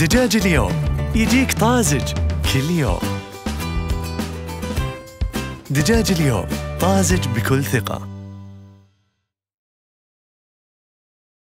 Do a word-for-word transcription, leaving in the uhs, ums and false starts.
دجاج اليوم يجيك طازج كل يوم. دجاج اليوم طازج بكل ثقة.